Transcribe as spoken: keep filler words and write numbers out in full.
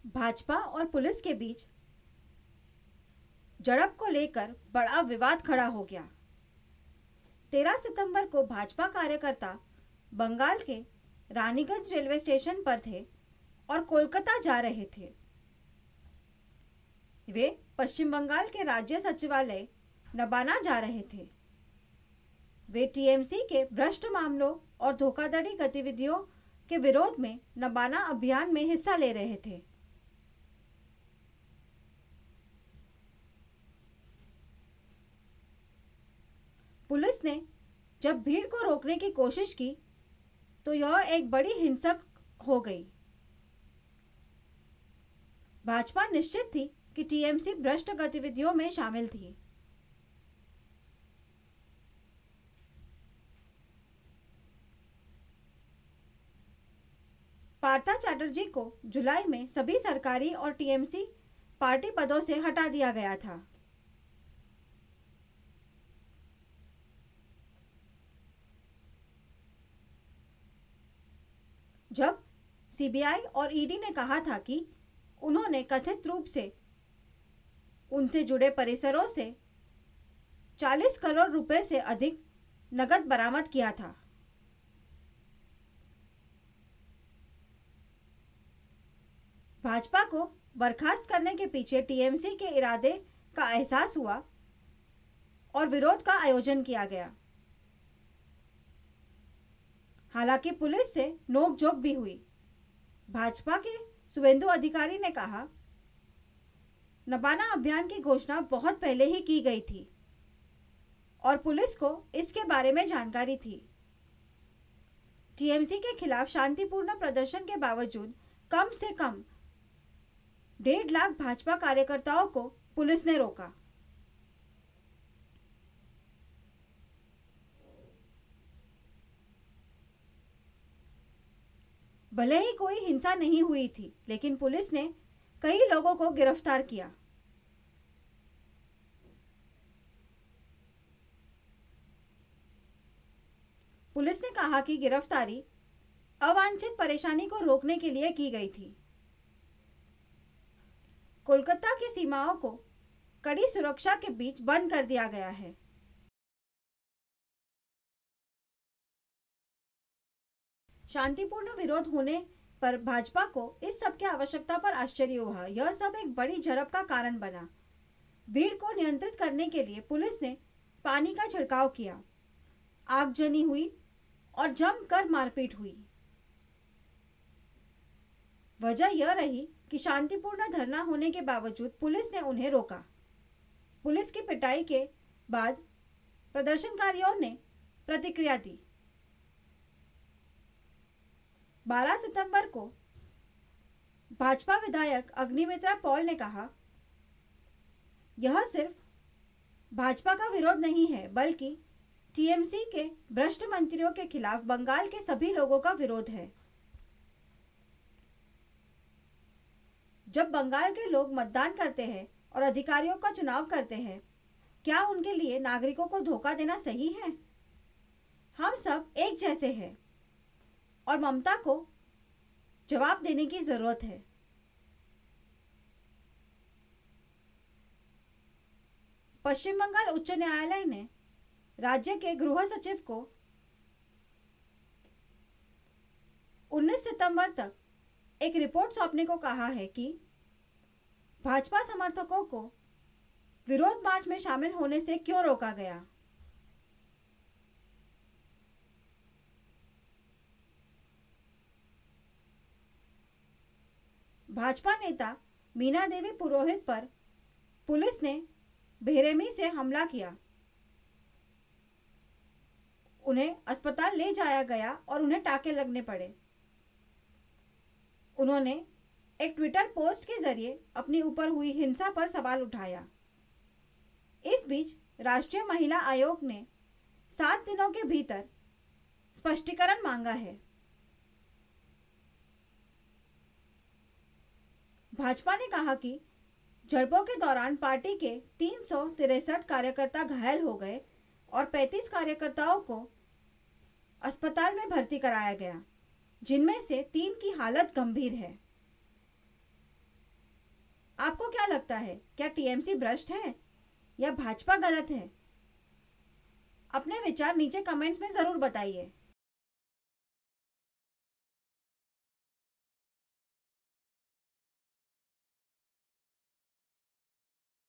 भाजपा और पुलिस के बीच झड़प को लेकर बड़ा विवाद खड़ा हो गया। तेरह सितंबर को भाजपा कार्यकर्ता बंगाल के रानीगंज रेलवे स्टेशन पर थे और कोलकाता जा रहे थे। वे पश्चिम बंगाल के राज्य सचिवालय नबाना जा रहे थे। वे टीएमसी के भ्रष्ट मामलों और धोखाधड़ी गतिविधियों के विरोध में नबाना अभियान में हिस्सा ले रहे थे। पुलिस ने जब भीड़ को रोकने की कोशिश की तो यह एक बड़ी हिंसक हो गई। भाजपा निश्चित थी कि टीएमसी भ्रष्ट गतिविधियों में शामिल थी। पार्था चैटर्जी को जुलाई में सभी सरकारी और टीएमसी पार्टी पदों से हटा दिया गया था। जब सीबीआई और ईडी ने कहा था कि उन्होंने कथित रूप से उनसे जुड़े परिसरों से चालीस करोड़ रुपए से अधिक नकद बरामद किया था। भाजपा को बर्खास्त करने के पीछे टीएमसी के इरादे का एहसास हुआ और विरोध का आयोजन किया गया। हालांकि पुलिस से नोकझोंक भी हुई। भाजपा के शुभेंदु अधिकारी ने कहा, नबाना अभियान की घोषणा बहुत पहले ही की गई थी और पुलिस को इसके बारे में जानकारी थी। टीएमसी के खिलाफ शांतिपूर्ण प्रदर्शन के बावजूद कम से कम डेढ़ लाख भाजपा कार्यकर्ताओं को पुलिस ने रोका। भले ही कोई हिंसा नहीं हुई थी, लेकिन पुलिस ने कई लोगों को गिरफ्तार किया। पुलिस ने कहा कि गिरफ्तारी अवांछित परेशानी को रोकने के लिए की गई थी। कोलकाता की सीमाओं को कड़ी सुरक्षा के बीच बंद कर दिया गया है। शांतिपूर्ण विरोध होने पर भाजपा को इस सब की आवश्यकता पर आश्चर्य हुआ। यह सब एक बड़ी झड़प का कारण बना। भीड़ को नियंत्रित करने के लिए पुलिस ने पानी का छिड़काव किया, आगजनी हुई और जमकर मारपीट हुई। वजह यह रही कि शांतिपूर्ण धरना होने के बावजूद पुलिस ने उन्हें रोका। पुलिस की पिटाई के बाद प्रदर्शनकारियों ने प्रतिक्रिया दी। बारह सितंबर को भाजपा विधायक अग्निमित्रा पॉल ने कहा, यह सिर्फ भाजपा का विरोध नहीं है, बल्कि टीएमसी के भ्रष्ट मंत्रियों के खिलाफ बंगाल के सभी लोगों का विरोध है। जब बंगाल के लोग मतदान करते हैं और अधिकारियों का चुनाव करते हैं, क्या उनके लिए नागरिकों को धोखा देना सही है? हम सब एक जैसे हैं और ममता को जवाब देने की जरूरत है। पश्चिम बंगाल उच्च न्यायालय ने राज्य के गृह सचिव को उन्नीस सितंबर तक एक रिपोर्ट सौंपने को कहा है कि भाजपा समर्थकों को विरोध मार्च में शामिल होने से क्यों रोका गया। भाजपा नेता मीना देवी पुरोहित पर पुलिस ने बेरहमी से हमला किया। उन्हें अस्पताल ले जाया गया और उन्हें टाके लगने पड़े। उन्होंने एक ट्विटर पोस्ट के जरिए अपनी ऊपर हुई हिंसा पर सवाल उठाया। इस बीच राष्ट्रीय महिला आयोग ने सात दिनों के भीतर स्पष्टीकरण मांगा है। भाजपा ने कहा कि झड़पों के दौरान पार्टी के तीन सौ तिरसठ कार्यकर्ता घायल हो गए और पैंतीस कार्यकर्ताओं को अस्पताल में भर्ती कराया गया, जिनमें से तीन की हालत गंभीर है। आपको क्या लगता है, क्या टीएमसी भ्रष्ट है या भाजपा गलत है? अपने विचार नीचे कमेंट्स में जरूर बताइए।